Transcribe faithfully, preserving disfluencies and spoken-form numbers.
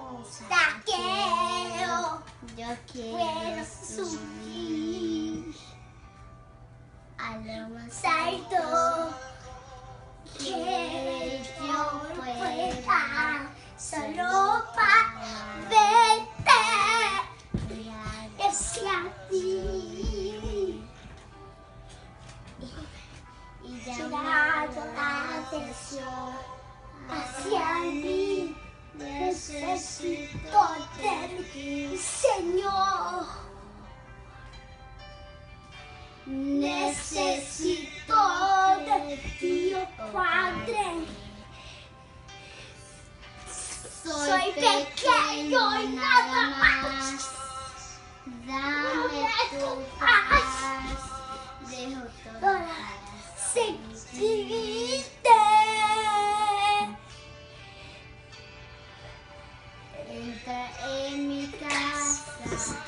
Te quiero. Yo quiero Puedo subir subir a lo más alto que yo pueda, solo para verte hacia ti. y Llamado la atención hacia mí, necesito de ti, Señor. Necesito de ti, oh Padre. Soy pequeño y nada más. Dame tu paz. Dejo todo para Seguirte. Entra en mi casa.